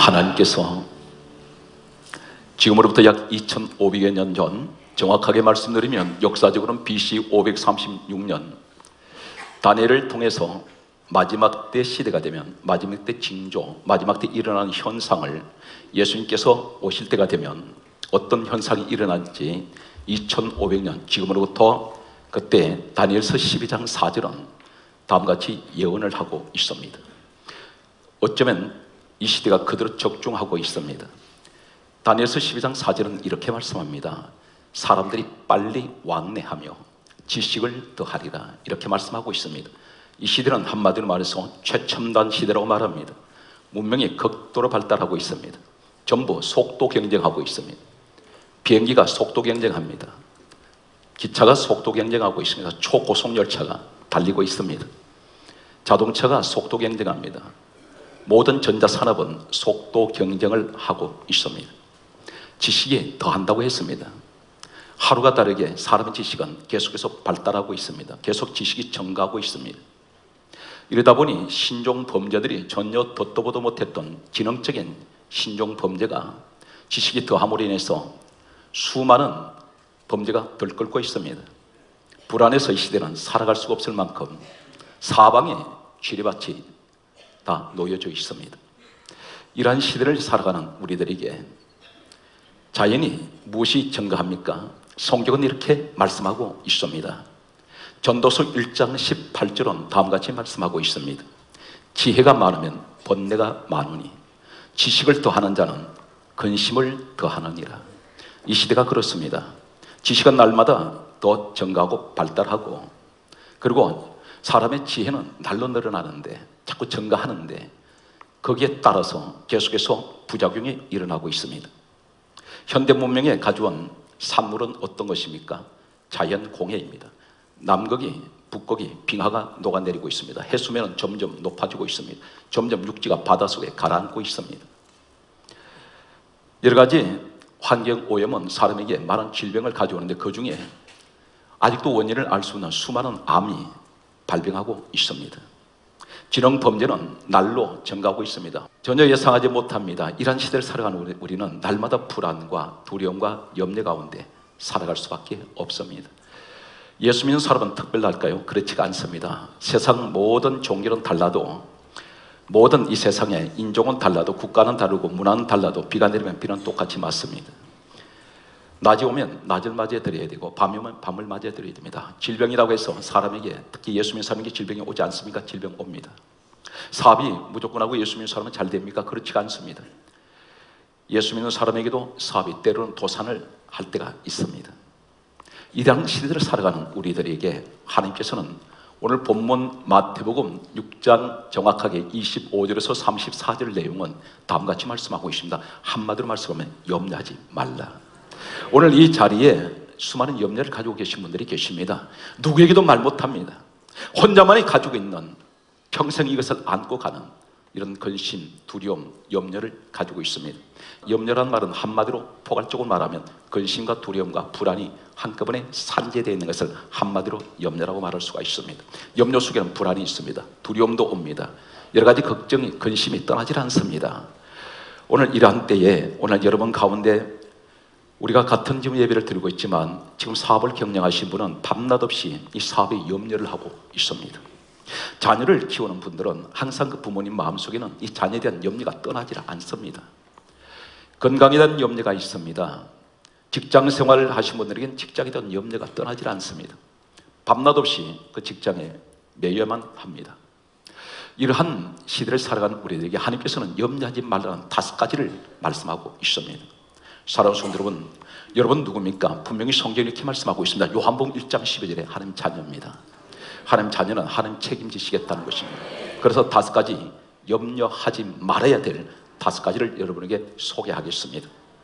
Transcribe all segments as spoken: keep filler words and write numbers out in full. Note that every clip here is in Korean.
하나님께서 지금으로부터 약 이천오백여 년 전, 정확하게 말씀드리면 역사적으로는 비씨 오백삼십육 년, 다니엘을 통해서 마지막 때 시대가 되면, 마지막 때 징조, 마지막 때 일어나는 현상을 예수님께서 오실 때가 되면 어떤 현상이 일어날지 이천오백 년, 지금으로부터 그때 다니엘서 십이 장 사 절은 다음같이 예언을 하고 있습니다. 어쩌면 이 시대가 그대로 적중하고 있습니다. 다니엘서 십이 장 사 절은 이렇게 말씀합니다. 사람들이 빨리 왕래하며 지식을 더하리라, 이렇게 말씀하고 있습니다. 이 시대는 한마디로 말해서 최첨단 시대라고 말합니다. 문명이 극도로 발달하고 있습니다. 전부 속도 경쟁하고 있습니다. 비행기가 속도 경쟁합니다. 기차가 속도 경쟁하고 있습니다. 초고속 열차가 달리고 있습니다. 자동차가 속도 경쟁합니다. 모든 전자산업은 속도 경쟁을 하고 있습니다. 지식이 더한다고 했습니다. 하루가 다르게 사람의 지식은 계속해서 발달하고 있습니다. 계속 지식이 증가하고 있습니다. 이러다 보니 신종 범죄들이 전혀 듣도 보도 못했던 지능적인 신종 범죄가 지식이 더함으로 인해서 수많은 범죄가 들끓고 있습니다. 불안해서 이 시대는 살아갈 수가 없을 만큼 사방에 지뢰밭이 다 놓여져 있습니다. 이러한 시대를 살아가는 우리들에게 자연이 무엇이 증가합니까? 성경은 이렇게 말씀하고 있습니다. 전도서 일 장 십팔 절은 다음같이 말씀하고 있습니다. 지혜가 많으면 번뇌가 많으니 지식을 더하는 자는 근심을 더하느니라. 이 시대가 그렇습니다. 지식은 날마다 더 증가하고 발달하고, 그리고 사람의 지혜는 날로 늘어나는데, 자꾸 증가하는데, 거기에 따라서 계속해서 부작용이 일어나고 있습니다. 현대 문명에 가져온 산물은 어떤 것입니까? 자연 공해입니다. 남극이, 북극이 빙하가 녹아내리고 있습니다. 해수면은 점점 높아지고 있습니다. 점점 육지가 바닷속에 가라앉고 있습니다. 여러 가지 환경오염은 사람에게 많은 질병을 가져오는데, 그 중에 아직도 원인을 알 수 없는 수많은 암이 발병하고 있습니다. 지능범죄는 날로 증가하고 있습니다. 전혀 예상하지 못합니다. 이런 시대를 살아가는 우리는 날마다 불안과 두려움과 염려 가운데 살아갈 수밖에 없습니다. 예수 믿는 사람은 특별할까요? 그렇지가 않습니다. 세상 모든 종교는 달라도, 모든 이 세상에 인종은 달라도, 국가는 다르고 문화는 달라도, 비가 내리면 비는 똑같이 맞습니다. 낮이 오면 낮을 맞이해 드려야 되고, 밤이 오면 밤을 맞이해 드려야 됩니다. 질병이라고 해서 사람에게, 특히 예수 믿는 사람에게 질병이 오지 않습니까? 질병 옵니다. 사업이 무조건 하고 예수 믿는 사람은 잘 됩니까? 그렇지가 않습니다. 예수 믿는 사람에게도 사업이 때로는 도산을 할 때가 있습니다. 이러한 시대를 살아가는 우리들에게 하나님께서는 오늘 본문 마태복음 육 장 정확하게 이십오 절에서 삼십사 절 내용은 다음같이 말씀하고 있습니다. 한마디로 말씀하면 염려하지 말라. 오늘 이 자리에 수많은 염려를 가지고 계신 분들이 계십니다. 누구에게도 말 못합니다. 혼자만이 가지고 있는, 평생 이것을 안고 가는 이런 근심, 두려움, 염려를 가지고 있습니다. 염려란 말은 한마디로 포괄적으로 말하면 근심과 두려움과 불안이 한꺼번에 산재되어 있는 것을 한마디로 염려라고 말할 수가 있습니다. 염려 속에는 불안이 있습니다. 두려움도 옵니다. 여러 가지 걱정이, 근심이 떠나질 않습니다. 오늘 이러한 때에 오늘 여러분 가운데 우리가 같은 지금 예배를 드리고 있지만 지금 사업을 경영하신 분은 밤낮 없이 이 사업에 염려를 하고 있습니다. 자녀를 키우는 분들은 항상 그 부모님 마음속에는 이 자녀에 대한 염려가 떠나질 않습니다. 건강에 대한 염려가 있습니다. 직장 생활을 하신 분들에게는 직장에 대한 염려가 떠나질 않습니다. 밤낮 없이 그 직장에 매여만 합니다. 이러한 시대를 살아가는 우리들에게 하나님께서는 염려하지 말라는 다섯 가지를 말씀하고 있습니다. 사랑하는 성도 여러분, 여러분 누굽니까? 분명히 성경이 이렇게 말씀하고 있습니다. 요한복음 일 장 십이 절에 하나님 자녀입니다. 하나님 자녀는 하나님 책임지시겠다는 것입니다. 그래서 다섯 가지 염려하지 말아야 될 다섯 가지를 여러분에게 소개하겠습니다.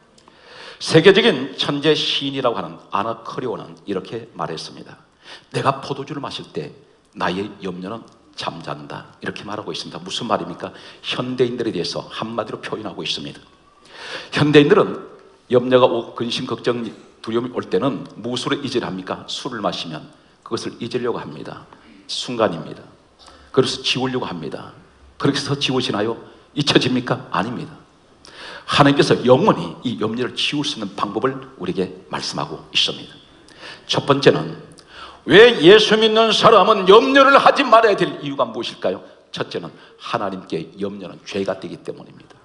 세계적인 천재 시인이라고 하는 아나크레온은 이렇게 말했습니다. 내가 포도주를 마실 때 나의 염려는 잠잔다, 이렇게 말하고 있습니다. 무슨 말입니까? 현대인들에 대해서 한마디로 표현하고 있습니다. 현대인들은 염려가 오고 근심, 걱정, 두려움이 올 때는 무엇으로 잊으려 합니까? 술을 마시면 그것을 잊으려고 합니다. 순간입니다. 그래서 지우려고 합니다. 그렇게 해서 지우시나요? 잊혀집니까? 아닙니다. 하나님께서 영원히 이 염려를 지울 수 있는 방법을 우리에게 말씀하고 있습니다. 첫 번째는 왜 예수 믿는 사람은 염려를 하지 말아야 될 이유가 무엇일까요? 첫째는 하나님께 염려는 죄가 되기 때문입니다.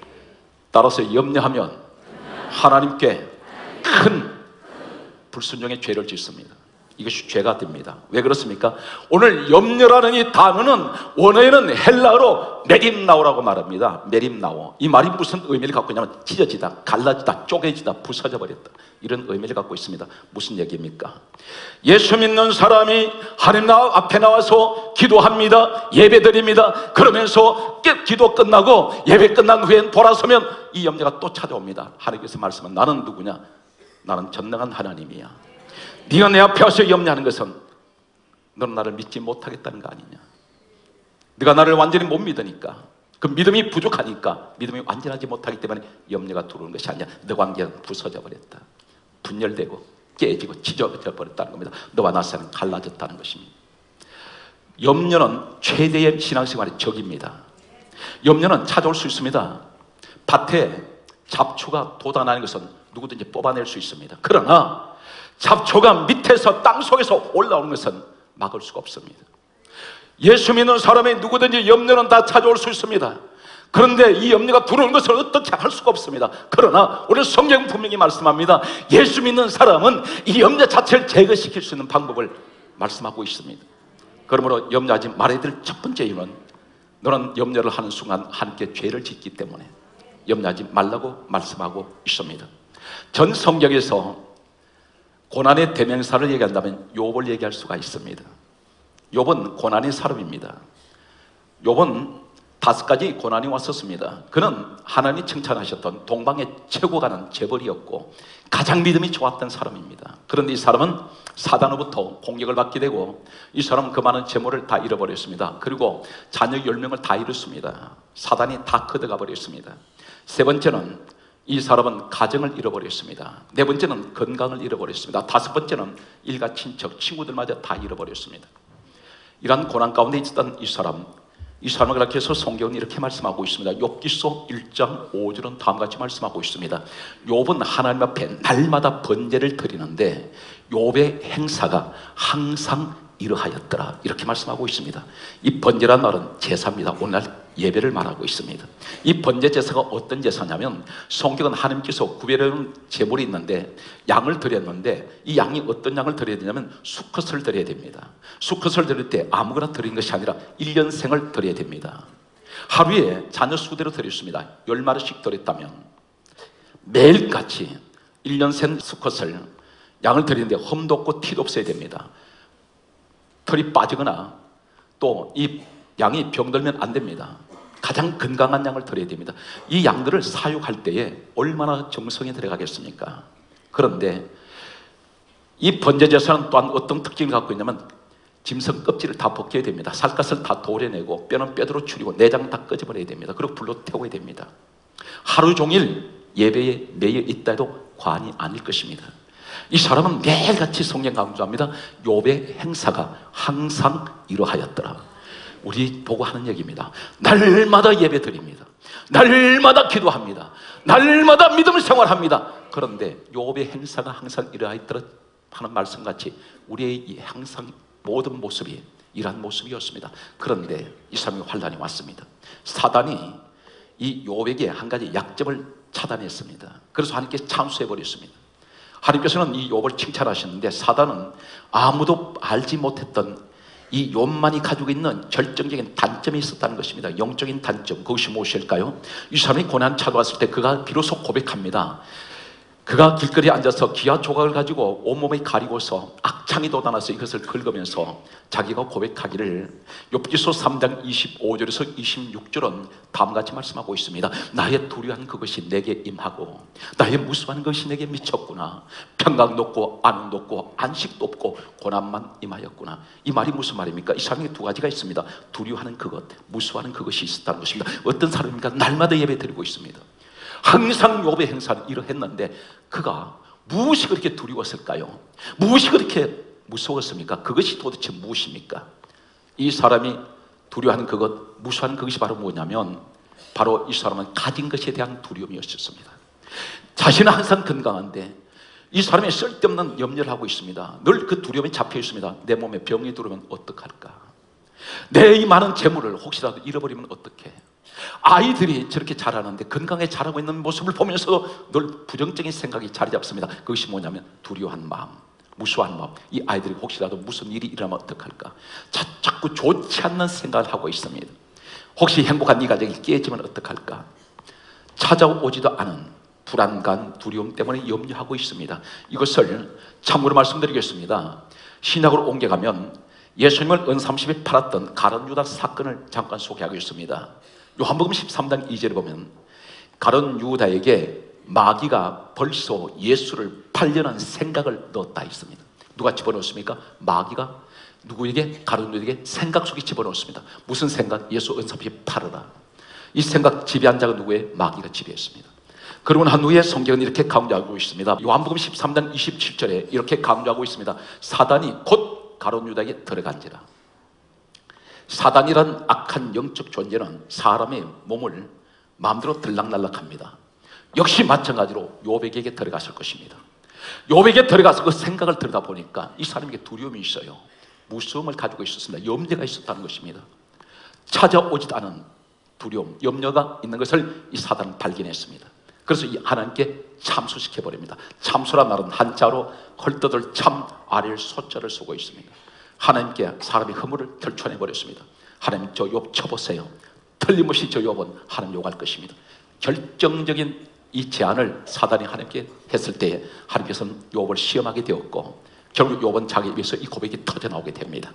따라서 염려하면 하나님께 큰 불순종의 죄를 짓습니다. 이것이 죄가 됩니다. 왜 그렇습니까? 오늘 염려라는 이 단어는 원어에는 헬라어로 메림나오라고 말합니다. 메림나오. 이 말이 무슨 의미를 갖고 있냐면 찢어지다, 갈라지다, 쪼개지다, 부서져 버렸다, 이런 의미를 갖고 있습니다. 무슨 얘기입니까? 예수 믿는 사람이 하나님 앞에 나와서 기도합니다. 예배드립니다. 그러면서 기도 끝나고 예배 끝난 후엔 돌아서면 이 염려가 또 찾아옵니다. 하나님께서 말씀은 나는 누구냐? 나는 전능한 하나님이야. 네가 내 앞에 와서 염려하는 것은 너는 나를 믿지 못하겠다는 거 아니냐? 네가 나를 완전히 못 믿으니까, 그 믿음이 부족하니까, 믿음이 완전하지 못하기 때문에 염려가 들어오는 것이 아니야. 너 관계는 부서져 버렸다, 분열되고 깨지고 찢어져 버렸다는 겁니다. 너와 나 사이는 갈라졌다는 것입니다. 염려는 최대의 신앙생활의 적입니다. 염려는 찾아올 수 있습니다. 밭에 잡초가 돋아나는 것은 누구든지 뽑아낼 수 있습니다. 그러나 잡초가 밑에서 땅속에서 올라오는 것은 막을 수가 없습니다. 예수 믿는 사람의 누구든지 염려는 다 찾아올 수 있습니다. 그런데 이 염려가 들어오는 것을 어떻게 할 수가 없습니다. 그러나 오늘 성경 분명히 말씀합니다. 예수 믿는 사람은 이 염려 자체를 제거시킬 수 있는 방법을 말씀하고 있습니다. 그러므로 염려하지 말아야 될 첫 번째 이유는 너는 염려를 하는 순간 하나님께 죄를 짓기 때문에 염려하지 말라고 말씀하고 있습니다. 전 성경에서 고난의 대명사를 얘기한다면 욥을 얘기할 수가 있습니다. 욥은 고난의 사람입니다. 욥은 다섯 가지 고난이 왔었습니다. 그는 하나님이 칭찬하셨던 동방의 최고 가는 재벌이었고 가장 믿음이 좋았던 사람입니다. 그런데 이 사람은 사단으로부터 공격을 받게 되고 이 사람은 그 많은 재물을 다 잃어버렸습니다. 그리고 자녀 열 명을 다 잃었습니다. 사단이 다 걷어가 버렸습니다. 세 번째는 이 사람은 가정을 잃어버렸습니다. 네 번째는 건강을 잃어버렸습니다. 다섯 번째는 일가 친척, 친구들마저 다 잃어버렸습니다. 이러한 고난 가운데 있었던 이 사람, 이 사람을 그렇게 해서 성경은 이렇게 말씀하고 있습니다. 욥기서 일 장 오 절은 다음과 같이 말씀하고 있습니다. 욥은 하나님 앞에 날마다 번제를 드리는데 욥의 행사가 항상 이러하였더라, 이렇게 말씀하고 있습니다. 이 번제란 말은 제사입니다. 오늘날 예배를 말하고 있습니다. 이 번제 제사가 어떤 제사냐면 성경은 하나님께서 구별해놓은 제물이 있는데 양을 드렸는데 이 양이 어떤 양을 드려야 되냐면 수컷을 드려야 됩니다. 수컷을 드릴 때 아무거나 드리는 것이 아니라 일 년 생을 드려야 됩니다. 하루에 자녀 수대로 드렸습니다. 열 마리씩 드렸다면 매일같이 일 년 생 수컷을 양을 드리는데 흠도 없고 티도 없어야 됩니다. 털이 빠지거나 또 이 양이 병들면 안 됩니다. 가장 건강한 양을 드려야 됩니다. 이 양들을 사육할 때에 얼마나 정성이 들어가겠습니까? 그런데 이 번제 제사는 또한 어떤 특징을 갖고 있냐면 짐승 껍질을 다 벗겨야 됩니다. 살갗을 다 도려내고 뼈는 뼈대로 추리고 내장 다 꺼져버려야 됩니다. 그리고 불로 태워야 됩니다. 하루 종일 예배에 매여 있다 해도 과언이 아닐 것입니다. 이 사람은 매일같이 성경 강조합니다. 욥의 행사가 항상 이러하였더라. 우리 보고 하는 얘기입니다. 날마다 예배 드립니다. 날마다 기도합니다. 날마다 믿음 생활합니다. 그런데 욥의 행사가 항상 이러하였더라 하는 말씀같이 우리의 항상 모든 모습이 이러한 모습이었습니다. 그런데 이 사람이 환란이 왔습니다. 사단이 이 욥에게 한 가지 약점을 차단했습니다. 그래서 하나님께 찬수해버렸습니다. 하나님께서는 이 욥을 칭찬하셨는데 사단은 아무도 알지 못했던 이 욥만이 가지고 있는 결정적인 단점이 있었다는 것입니다. 영적인 단점, 그것이 무엇일까요? 이 사람이 고난 찾아왔을 때 그가 비로소 고백합니다. 그가 길거리에 앉아서 기아 조각을 가지고 온몸에 가리고서 악창이 돋아나서 이것을 긁으면서 자기가 고백하기를 욥기서 삼 장 이십오 절에서 이십육 절은 다음같이 말씀하고 있습니다. 나의 두려운 그것이 내게 임하고 나의 무수한 것이 내게 미쳤구나. 평강 높고 안흥 높고 안식도 없고 고난만 임하였구나. 이 말이 무슨 말입니까? 이 사람이 두 가지가 있습니다. 두려워하는 그것, 무수하는 그것이 있었다는 것입니다. 어떤 사람입니까? 날마다 예배 드리고 있습니다. 항상 욥의 행사는 이러했는데 그가 무엇이 그렇게 두려웠을까요? 무엇이 그렇게 무서웠습니까? 그것이 도대체 무엇입니까? 이 사람이 두려워하는 그것, 무수한 그것이 바로 뭐냐면 바로 이 사람은 가진 것에 대한 두려움이었습니다. 자신은 항상 건강한데 이 사람이 쓸데없는 염려를 하고 있습니다. 늘 그 두려움이 잡혀 있습니다. 내 몸에 병이 들어오면 어떡할까? 내 이 많은 재물을 혹시라도 잃어버리면 어떡해? 아이들이 저렇게 자라는데 건강하게 자라고 있는 모습을 보면서도 늘 부정적인 생각이 자리 잡습니다. 그것이 뭐냐면 두려워한 마음, 무서워한 마음. 이 아이들이 혹시라도 무슨 일이 일어나면 어떡할까? 자, 자꾸 좋지 않는 생각을 하고 있습니다. 혹시 행복한 이 가정이 깨지면 어떡할까? 찾아오지도 않은 불안감, 두려움 때문에 염려하고 있습니다. 이것을 참고로 말씀드리겠습니다. 신약으로 옮겨가면 예수님을 은삼십에 팔았던 가룟 유다 사건을 잠깐 소개하겠습니다. 요한복음 십삼 장 이 절에 보면 가룟 유다에게 마귀가 벌써 예수를 팔려는 생각을 넣었다 있습니다. 누가 집어넣었습니까? 마귀가 누구에게? 가룟 유다에게 생각 속에 집어넣었습니다. 무슨 생각? 예수 은삼십에 팔으라. 이 생각 지배한 자가 누구예요? 마귀가 지배했습니다. 그러고 난 후에 성경은 이렇게 강조하고 있습니다. 요한복음 십삼 장 이십칠 절에 이렇게 강조하고 있습니다. 사단이 곧 가룟 유다에게 들어간지라. 사단이란 악한 영적 존재는 사람의 몸을 마음대로 들락날락합니다. 역시 마찬가지로 욥에게 들어갔을 것입니다. 욥에게 들어가서 그 생각을 들여다 보니까 이 사람에게 두려움이 있어요. 무서움을 가지고 있었습니다. 염려가 있었다는 것입니다. 찾아오지도 않은 두려움, 염려가 있는 것을 이 사단은 발견했습니다. 그래서 이 하나님께 참소시켜버립니다. 참소란 말은 한자로 헐떡을 참 아래를 소자를 쓰고 있습니다. 하나님께 사람의 허물을 결단해버렸습니다. 하나님 저 욥 쳐보세요. 틀림없이 저 욥은 하나님 욕할 것입니다. 결정적인 이 제안을 사단이 하나님께 했을 때에 하나님께서는 욥을 시험하게 되었고 결국 욥은 자기 입에서 이 고백이 터져나오게 됩니다.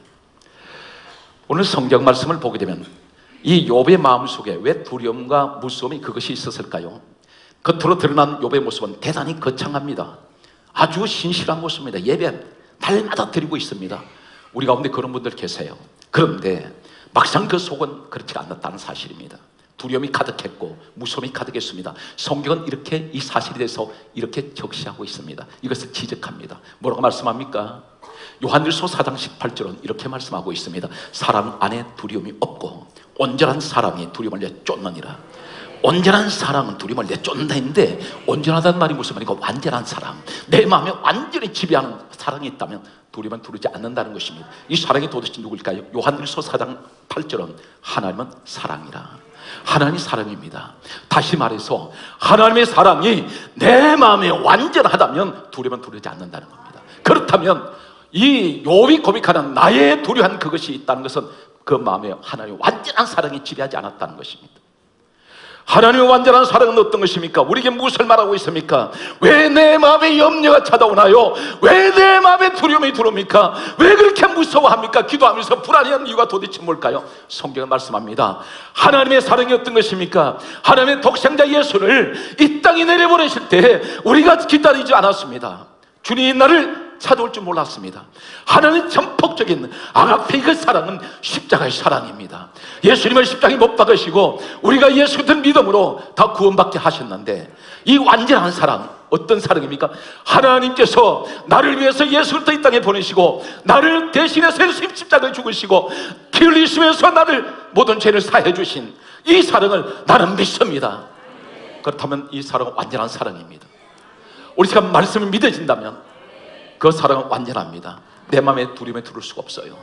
오늘 성경 말씀을 보게 되면 이 욥의 마음속에 왜 두려움과 무서움이 그것이 있었을까요? 겉으로 드러난 욥의 모습은 대단히 거창합니다. 아주 신실한 모습입니다. 예배 날마다 드리고 있습니다. 우리 가운데 그런 분들 계세요. 그런데 막상 그 속은 그렇지 않았다는 사실입니다. 두려움이 가득했고 무서움이 가득했습니다. 성경은 이렇게 이 사실에 대해서 이렇게 적시하고 있습니다. 이것을 지적합니다. 뭐라고 말씀합니까? 요한일서 사 장 십팔 절은 이렇게 말씀하고 있습니다. 사람 안에 두려움이 없고 온전한 사람이 두려움을 내쫓느니라. 온전한 사랑은 두려움을 내쫓는다 했는데 온전하다는 말이 무슨 말인가? 완전한 사랑, 내 마음에 완전히 지배하는 사랑이 있다면 두려움은 두르지 않는다는 것입니다. 이 사랑이 도대체 누구일까요? 요한일서 사 장 팔 절은 하나님은 사랑이라. 하나님이 사랑입니다. 다시 말해서 하나님의 사랑이 내 마음에 완전하다면 두려움은 두르지 않는다는 겁니다. 그렇다면 이 욥이 고백하는 나의 두려워한 그것이 있다는 것은 그 마음에 하나님의 완전한 사랑이 지배하지 않았다는 것입니다. 하나님의 완전한 사랑은 어떤 것입니까? 우리에게 무엇을 말하고 있습니까? 왜 내 마음에 염려가 찾아오나요? 왜 내 마음에 두려움이 들어옵니까? 왜 그렇게 무서워합니까? 기도하면서 불안해하는 이유가 도대체 뭘까요? 성경은 말씀합니다. 하나님의 사랑이 어떤 것입니까? 하나님의 독생자 예수를 이 땅에 내려보내실 때 우리가 기다리지 않았습니다. 주님이 나를 찾아올 줄 몰랐습니다. 하나님의 전폭적인 아가페의 그 사랑은 십자가의 사랑입니다. 예수님을 십자가에 못 박으시고 우리가 예수 같은 믿음으로 다 구원받게 하셨는데 이 완전한 사랑, 어떤 사랑입니까? 하나님께서 나를 위해서 예수 그리스도 이 땅에 보내시고 나를 대신해서 예수님 십자가에 죽으시고 피 흘리시면서 나를 모든 죄를 사해 주신 이 사랑을 나는 믿습니다. 그렇다면 이 사랑은 완전한 사랑입니다. 우리가 말씀을 믿어진다면 그 사랑은 완전합니다. 내 마음에 두려움에 두를 수가 없어요.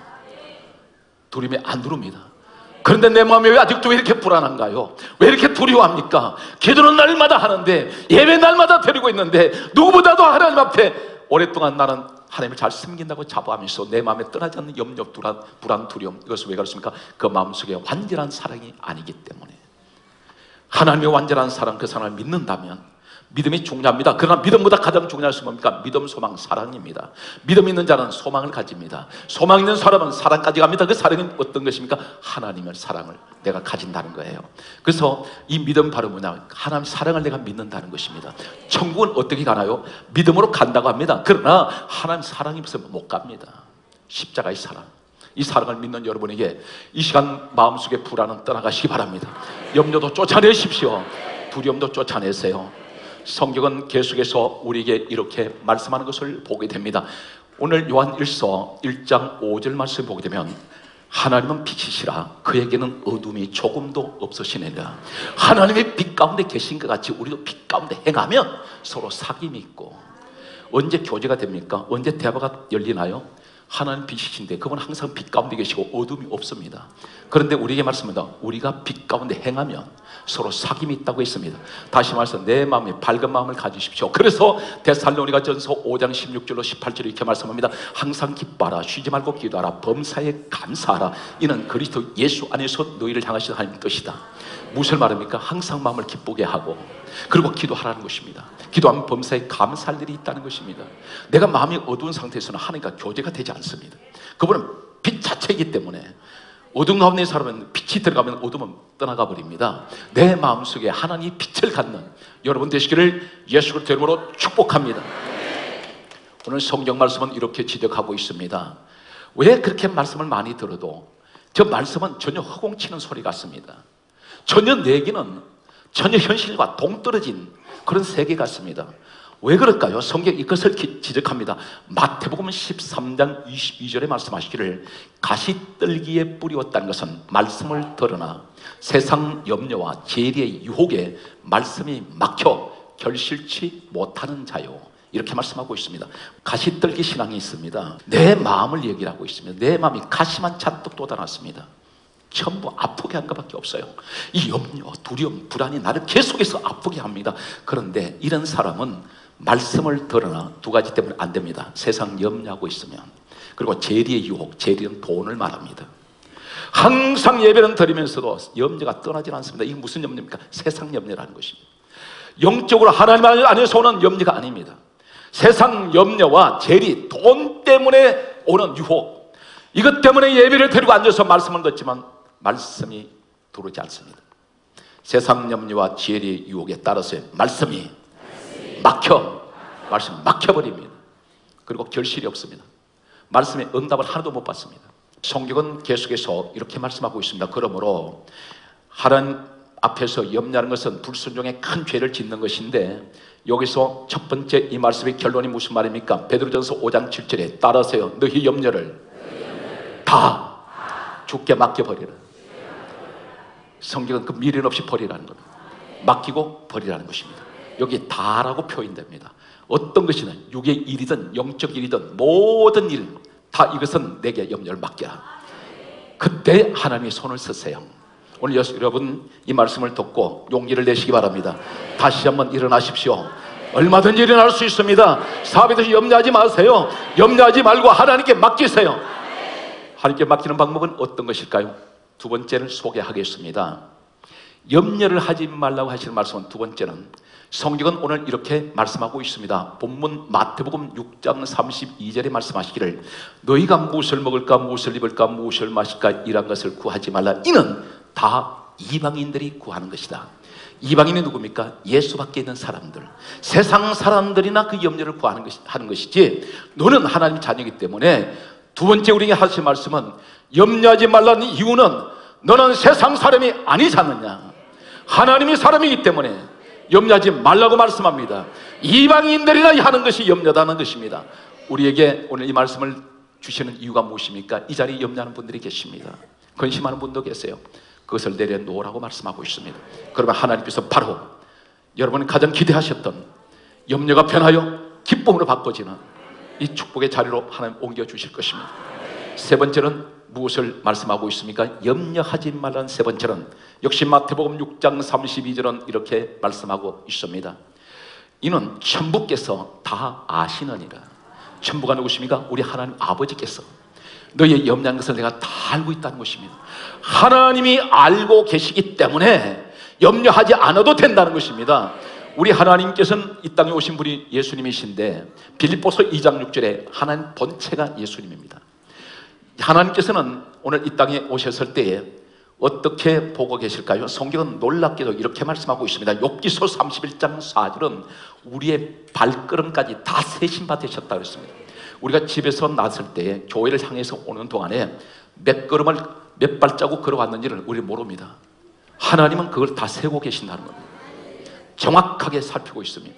두려움에 안 두릅니다. 그런데 내 마음이 왜 아직도 왜 이렇게 불안한가요? 왜 이렇게 두려워합니까? 기도는 날마다 하는데 예배 날마다 드리고 있는데 누구보다도 하나님 앞에 오랫동안 나는 하나님을 잘 섬긴다고 자부하면서 내 마음에 떠나지 않는 염려, 불안, 불안, 두려움, 이것을 왜 그렇습니까? 그 마음속에 완전한 사랑이 아니기 때문에. 하나님의 완전한 사랑, 그 사랑을 믿는다면 믿음이 중요합니다. 그러나 믿음보다 가장 중요한 것은 뭡니까? 믿음, 소망, 사랑입니다. 믿음 있는 자는 소망을 가집니다. 소망 있는 사람은 사랑까지 갑니다. 그 사랑은 어떤 것입니까? 하나님의 사랑을 내가 가진다는 거예요. 그래서 이 믿음 바로 뭐냐? 하나님의 사랑을 내가 믿는다는 것입니다. 천국은 어떻게 가나요? 믿음으로 간다고 합니다. 그러나 하나님 사랑이 없으면 못 갑니다. 십자가의 사랑, 이 사랑을 믿는 여러분에게 이 시간 마음속에 불안은 떠나가시기 바랍니다. 염려도 쫓아내십시오. 두려움도 쫓아내세요. 성경은 계속해서 우리에게 이렇게 말씀하는 것을 보게 됩니다. 오늘 요한 일서 일 장 오 절 말씀 보게 되면 하나님은 빛이시라 그에게는 어둠이 조금도 없으시느니라. 하나님의 빛 가운데 계신 것 같이 우리도 빛 가운데 행하면 서로 사귐이 있고. 언제 교제가 됩니까? 언제 대화가 열리나요? 하나님 빛이신데 그분은 항상 빛 가운데 계시고 어둠이 없습니다. 그런데 우리에게 말씀합니다. 우리가 빛 가운데 행하면 서로 사귐이 있다고 했습니다. 다시 말해서 내 마음에 밝은 마음을 가지십시오. 그래서 데살로니가 전서 오 장 십육 절로 십팔 절에 이렇게 말씀합니다. 항상 기뻐하라, 쉬지 말고 기도하라, 범사에 감사하라. 이는 그리스도 예수 안에서 너희를 향하신 하나님의 뜻이다. 무엇을 말합니까? 항상 마음을 기쁘게 하고 그리고 기도하라는 것입니다. 기도하면 범사에 감사할 일이 있다는 것입니다. 내가 마음이 어두운 상태에서는 하나님과 교제가 되지 않습니다. 그분은 빛 자체이기 때문에 어둠 가운데 있는 사람은 빛이 들어가면 어둠은 떠나가 버립니다. 내 마음속에 하나님의 빛을 갖는 여러분 되시기를 예수 그리스도 이름으로 축복합니다. 오늘 성경 말씀은 이렇게 지적하고 있습니다. 왜 그렇게 말씀을 많이 들어도 저 말씀은 전혀 허공치는 소리 같습니다. 전혀 내기는 전혀 현실과 동떨어진 그런 세계 같습니다. 왜 그럴까요? 성경 이것을 지적합니다. 마태복음 십삼 장 이십이 절에 말씀하시기를 가시떨기에 뿌리웠다는 것은 말씀을 들으나 세상 염려와 재리의 유혹에 말씀이 막혀 결실치 못하는 자요. 이렇게 말씀하고 있습니다. 가시떨기 신앙이 있습니다. 내 마음을 얘기하고 있습니다. 내 마음이 가시만 잔뜩 돋아났습니다. 전부 아프게 한 것밖에 없어요. 이 염려, 두려움, 불안이 나를 계속해서 아프게 합니다. 그런데 이런 사람은 말씀을 들으나 두 가지 때문에 안 됩니다. 세상 염려하고 있으면, 그리고 재리의 유혹, 재리는 돈을 말합니다. 항상 예배는 드리면서도 염려가 떠나질 않습니다. 이게 무슨 염려입니까? 세상 염려라는 것입니다. 영적으로 하나님 안에서 오는 염려가 아닙니다. 세상 염려와 재리, 돈 때문에 오는 유혹, 이것 때문에 예배를 드리고 앉아서 말씀을 듣지만 말씀이 들어오지 않습니다. 세상 염려와 재리의 유혹에 따라서 말씀이 막혀, 말씀이 막혀버립니다. 그리고 결실이 없습니다. 말씀의 응답을 하나도 못 받습니다. 성경은 계속해서 이렇게 말씀하고 있습니다. 그러므로 하나님 앞에서 염려하는 것은 불순종의 큰 죄를 짓는 것인데, 여기서 첫 번째 이 말씀의 결론이 무슨 말입니까? 베드로전서 오 장 칠 절에 따라서요 너희 염려를 다 주께 맡겨버리라. 성경은 그 미련 없이 버리라는 겁니다. 맡기고 버리라는 것입니다. 여기 다라고 표현됩니다. 어떤 것이든 육의 일이든 영적 일이든 모든 일 다 이것은 내게 염려를 맡겨라. 그때 하나님의 손을 쓰세요. 오늘 여러분 이 말씀을 듣고 용기를 내시기 바랍니다. 다시 한번 일어나십시오. 얼마든지 일어날 수 있습니다. 사업에 대해서 염려하지 마세요. 염려하지 말고 하나님께 맡기세요. 하나님께 맡기는 방법은 어떤 것일까요? 두 번째를 소개하겠습니다. 염려를 하지 말라고 하시는 말씀은 두 번째는, 성경은 오늘 이렇게 말씀하고 있습니다. 본문 마태복음 육 장 삼십이 절에 말씀하시기를 너희가 무엇을 먹을까 무엇을 입을까 무엇을 마실까 이런 것을 구하지 말라. 이는 다 이방인들이 구하는 것이다. 이방인이 누굽니까? 예수밖에 있는 사람들, 세상 사람들이나 그 염려를 구하는 것이, 하는 것이지 너는 하나님 자녀이기 때문에. 두 번째 우리에게 하신 말씀은 염려하지 말라는 이유는 너는 세상 사람이 아니지 않느냐, 하나님이 사람이기 때문에 염려하지 말라고 말씀합니다. 이방인들이나 하는 것이 염려다는 것입니다. 우리에게 오늘 이 말씀을 주시는 이유가 무엇입니까? 이 자리에 염려하는 분들이 계십니다. 근심하는 분도 계세요. 그것을 내려놓으라고 말씀하고 있습니다. 그러면 하나님께서 바로 여러분이 가장 기대하셨던 염려가 변하여 기쁨으로 바꿔지는 이 축복의 자리로 하나님 옮겨주실 것입니다. 세 번째는 무엇을 말씀하고 있습니까? 염려하지 말라는 세 번째는 역시 마태복음 육 장 삼십이 절은 이렇게 말씀하고 있습니다. 이는 천부께서 다 아시느니라. 천부가 누구십니까? 우리 하나님 아버지께서 너희의 염려한 것을 내가 다 알고 있다는 것입니다. 하나님이 알고 계시기 때문에 염려하지 않아도 된다는 것입니다. 우리 하나님께서는 이 땅에 오신 분이 예수님이신데 빌립보서 이 장 육 절에 하나님 본체가 예수님입니다. 하나님께서는 오늘 이 땅에 오셨을 때에 어떻게 보고 계실까요? 성경은 놀랍게도 이렇게 말씀하고 있습니다. 욥기서 삼십일 장 사 절은 우리의 발걸음까지 다 세심바 되셨다고 했습니다. 우리가 집에서 났을 때 교회를 향해서 오는 동안에 몇 걸음을 몇 발자국 걸어왔는지를 우리 모릅니다. 하나님은 그걸 다 세고 계신다는 겁니다. 정확하게 살피고 있습니다.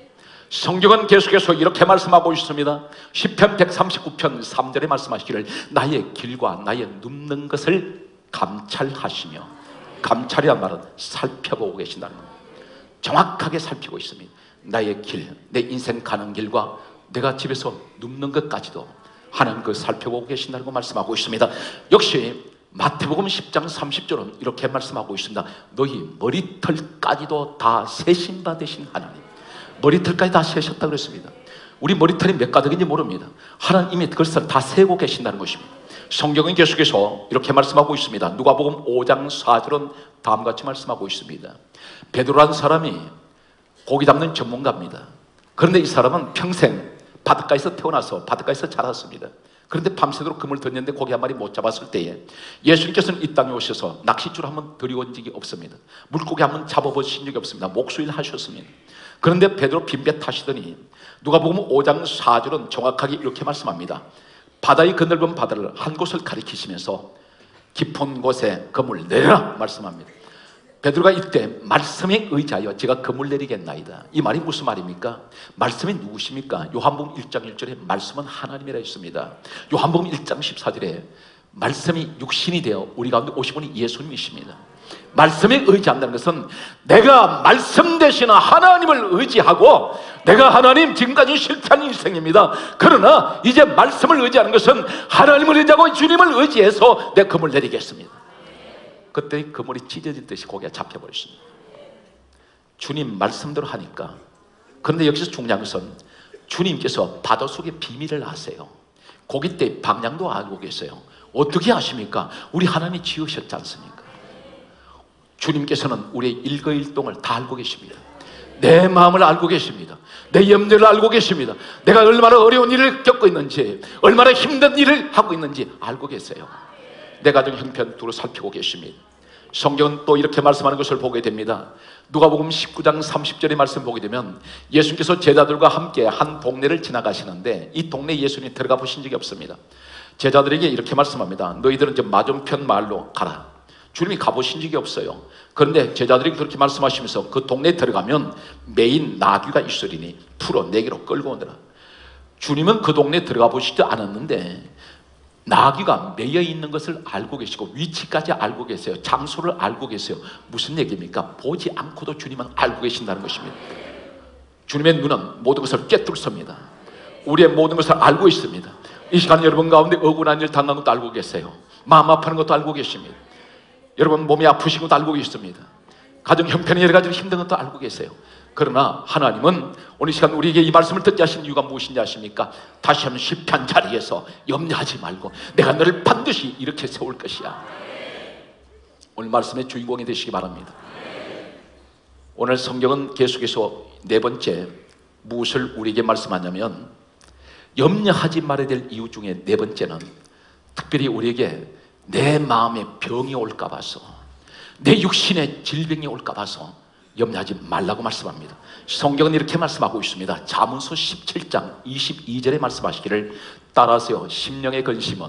성경은 계속해서 이렇게 말씀하고 있습니다. 시편 백삼십구 편 삼 절에 말씀하시기를 나의 길과 나의 눕는 것을 감찰하시며, 감찰이란 말은 살펴보고 계신다는 겁니다. 정확하게 살피고 있습니다. 나의 길, 내 인생 가는 길과 내가 집에서 눕는 것까지도 하나님 그 살펴보고 계신다는 거 말씀하고 있습니다. 역시 마태복음 십 장 삼십 절은 이렇게 말씀하고 있습니다. 너희 머리털까지도 다 세신 바 되신 하나님, 머리털까지 다 세셨다 그랬습니다. 우리 머리털이 몇 가닥인지 모릅니다. 하나님이 그것을 다 세고 계신다는 것입니다. 성경은 계속해서 이렇게 말씀하고 있습니다. 누가복음 오 장 사 절은 다음과 같이 말씀하고 있습니다. 베드로라는 사람이 고기 잡는 전문가입니다. 그런데 이 사람은 평생 바닷가에서 태어나서 바닷가에서 자랐습니다. 그런데 밤새도록 그물 던졌는데 고기 한 마리 못 잡았을 때에 예수님께서는 이 땅에 오셔서 낚싯줄 한번 들여온 적이 없습니다. 물고기 한번 잡아보신 적이 없습니다. 목수일 하셨습니다. 그런데 베드로 빈배 타시더니 누가복음 오 장 사 절은 정확하게 이렇게 말씀합니다. 바다의 그 넓은 바다를 한 곳을 가리키시면서 깊은 곳에 그물 내려라 말씀합니다. 베드로가 이때 말씀에 의지하여 제가 그물 내리겠나이다. 이 말이 무슨 말입니까? 말씀이 누구십니까? 요한복음 일 장 일 절에 말씀은 하나님이라 했습니다. 요한복음 일 장 십사 절에 말씀이 육신이 되어 우리 가운데 오신 분이 예수님이십니다. 말씀에 의지한다는 것은 내가 말씀 되시는 하나님을 의지하고, 내가 하나님 지금까지 실패한 인생입니다. 그러나 이제 말씀을 의지하는 것은 하나님을 의지하고 주님을 의지해서 내 그물 내리겠습니다. 그때 그물이 찢어질 듯이 고개가 잡혀버렸습니다. 주님 말씀대로 하니까. 그런데 여기서 중요한 것은 주님께서 바다 속의 비밀을 아세요. 고깃대 방향도 알고 계세요. 어떻게 아십니까? 우리 하나님이 지으셨지 않습니까? 주님께서는 우리의 일거일동을 다 알고 계십니다. 내 마음을 알고 계십니다. 내 염려를 알고 계십니다. 내가 얼마나 어려운 일을 겪고 있는지, 얼마나 힘든 일을 하고 있는지 알고 계세요. 내 가정 형편 두루 살피고 계십니다. 성경은 또 이렇게 말씀하는 것을 보게 됩니다. 누가복음 십구 장 삼십 절의 말씀 보게 되면 예수님께서 제자들과 함께 한 동네를 지나가시는데 이 동네에 예수님이 들어가 보신 적이 없습니다. 제자들에게 이렇게 말씀합니다. 너희들은 이제 맞은편 마을로 가라. 주님이 가보신 적이 없어요. 그런데 제자들이 그렇게 말씀하시면서 그 동네에 들어가면 매인 나귀가 있으리니 풀어 내게로 끌고 오너라. 주님은 그 동네에 들어가 보시지 않았는데 나귀가 매여 있는 것을 알고 계시고 위치까지 알고 계세요. 장소를 알고 계세요. 무슨 얘기입니까? 보지 않고도 주님은 알고 계신다는 것입니다. 주님의 눈은 모든 것을 꿰뚫습니다. 우리의 모든 것을 알고 있습니다. 이 시간 여러분 가운데 억울한 일 당한 것도 알고 계세요. 마음 아파하는 것도 알고 계십니다. 여러분 몸이 아프신 것도 알고 계십니다. 가정 형편이 여러 가지로 힘든 것도 알고 계세요. 그러나 하나님은 오늘 시간 우리에게 이 말씀을 듣게 하신 이유가 무엇인지 아십니까? 다시 한번 실패한 자리에서 염려하지 말고 내가 너를 반드시 이렇게 세울 것이야. 오늘 말씀의 주인공이 되시기 바랍니다. 오늘 성경은 계속해서 네 번째 무엇을 우리에게 말씀하냐면 염려하지 말아야 될 이유 중에 네 번째는 특별히 우리에게 내 마음에 병이 올까 봐서, 내 육신에 질병이 올까 봐서 염려하지 말라고 말씀합니다. 성경은 이렇게 말씀하고 있습니다. 잠언서 십칠 장 이십이 절에 말씀하시기를 따라하세요. 심령의 근심은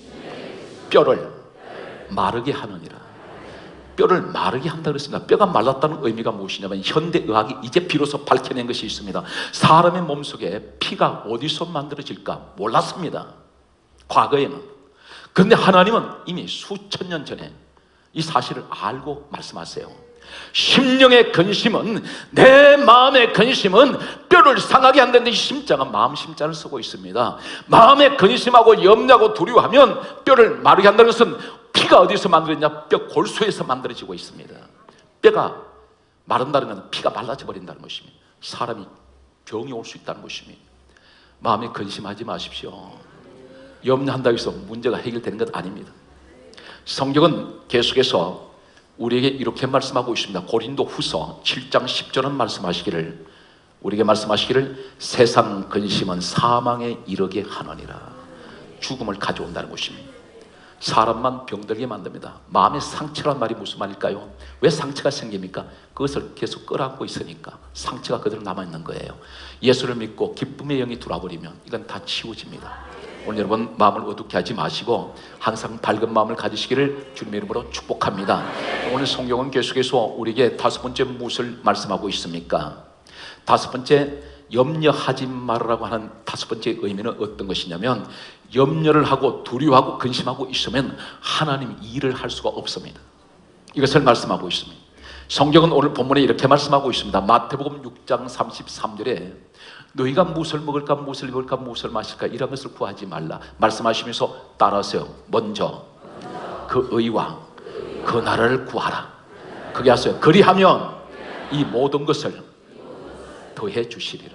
뼈를 마르게 하느니라. 뼈를 마르게 한다 그랬습니다. 뼈가 말랐다는 의미가 무엇이냐면 현대의학이 이제 비로소 밝혀낸 것이 있습니다. 사람의 몸속에 피가 어디서 만들어질까 몰랐습니다. 과거에는. 그런데 하나님은 이미 수천 년 전에 이 사실을 알고 말씀하세요. 심령의 근심은, 내 마음의 근심은 뼈를 상하게 한다는데 이 심자가 마음 심자를 쓰고 있습니다. 마음의 근심하고 염려하고 두려워하면 뼈를 마르게 한다는 것은 피가 어디서 만들어지냐? 뼈 골수에서 만들어지고 있습니다. 뼈가 마른다는 것은 피가 말라져 버린다는 것입니다. 사람이 병이 올 수 있다는 것입니다. 마음에 근심하지 마십시오. 염려한다고 해서 문제가 해결되는 것 아닙니다. 성경은 계속해서 우리에게 이렇게 말씀하고 있습니다. 고린도 후서 칠 장 십 절은 말씀하시기를, 우리에게 말씀하시기를 세상 근심은 사망에 이르게 하느니라. 죽음을 가져온다는 것입니다. 사람만 병들게 만듭니다. 마음의 상처란 말이 무슨 말일까요? 왜 상처가 생깁니까? 그것을 계속 끌어안고 있으니까 상처가 그대로 남아있는 거예요. 예수를 믿고 기쁨의 영이 들어와버리면 이건 다 치워집니다. 오늘 여러분 마음을 어둡게 하지 마시고 항상 밝은 마음을 가지시기를 주님의 이름으로 축복합니다. 오늘 성경은 계속해서 우리에게 다섯 번째 무엇을 말씀하고 있습니까? 다섯 번째, 염려하지 말으라고 하는 다섯 번째 의미는 어떤 것이냐면, 염려를 하고 두려워하고 근심하고 있으면 하나님 일을 할 수가 없습니다. 이것을 말씀하고 있습니다. 성경은 오늘 본문에 이렇게 말씀하고 있습니다. 마태복음 육 장 삼십삼 절에 너희가 무엇을 먹을까 무엇을 입을까 무엇을 마실까 이런 것을 구하지 말라 말씀하시면서 따라하세요. 먼저 그 의와 그 나라를 구하라. 그게 하세요. 그리하면 이 모든 것을 더해 주시리라.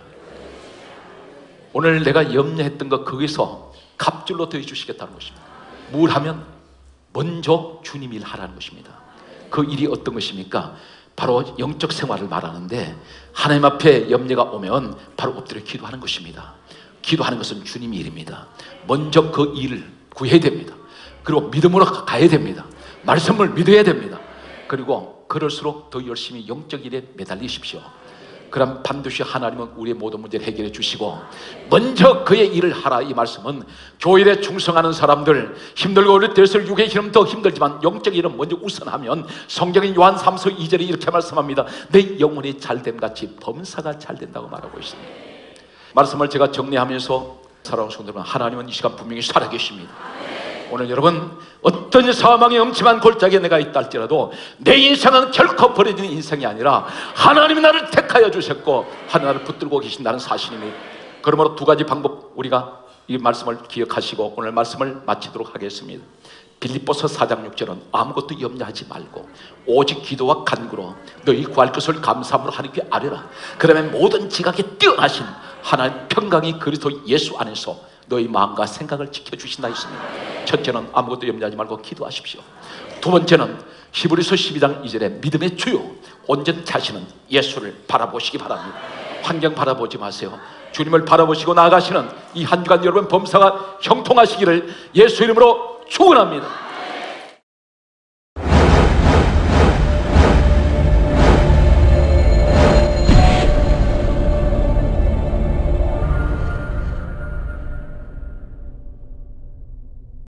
오늘 내가 염려했던 것 거기서 갑줄로 더해 주시겠다는 것입니다. 뭘 하면? 먼저 주님 일 하라는 것입니다. 그 일이 어떤 것입니까? 바로 영적 생활을 말하는데, 하나님 앞에 염려가 오면 바로 엎드려 기도하는 것입니다. 기도하는 것은 주님 일입니다. 먼저 그 일을 구해야 됩니다. 그리고 믿음으로 가야 됩니다. 말씀을 믿어야 됩니다. 그리고 그럴수록 더 열심히 영적 일에 매달리십시오. 그럼 반드시 하나님은 우리의 모든 문제를 해결해 주시고, 먼저 그의 일을 하라. 이 말씀은 교일에 충성하는 사람들, 힘들고 어릴 때에서 육의 힘은 더 힘들지만 영적 일은 먼저 우선하면, 성경인 요한 삼 서 이 절에 이렇게 말씀합니다. 내 영혼이 잘됨 같이 범사가 잘된다고 말하고 있습니다. 말씀을 제가 정리하면서 사랑하는 성도 여러분, 하나님은 이 시간 분명히 살아계십니다. 오늘 여러분, 어떤 사망의 엄침한 골짜기에 내가 있다 할지라도 내 인생은 결코 버려지는 인생이 아니라 하나님이 나를 택하여 주셨고 하나님을 붙들고 계신다는 사실입니다. 그러므로 두 가지 방법, 우리가 이 말씀을 기억하시고 오늘 말씀을 마치도록 하겠습니다. 빌립보서 사 장 육 절은 아무것도 염려하지 말고 오직 기도와 간구로 너희 구할 것을 감사함으로 하나님께 아뢰라. 그러면 모든 지각에 뛰어나신 하나님 평강이 그리스도 예수 안에서 너희 마음과 생각을 지켜주신다 했습니다. 첫째는 아무것도 염려하지 말고 기도하십시오. 두 번째는 히브리서 십이 장 이 절에 믿음의 주요 온전 자신은 예수를 바라보시기 바랍니다. 환경 바라보지 마세요. 주님을 바라보시고 나아가시는 이 한 주간 여러분 범사가 형통하시기를 예수 이름으로 축원합니다.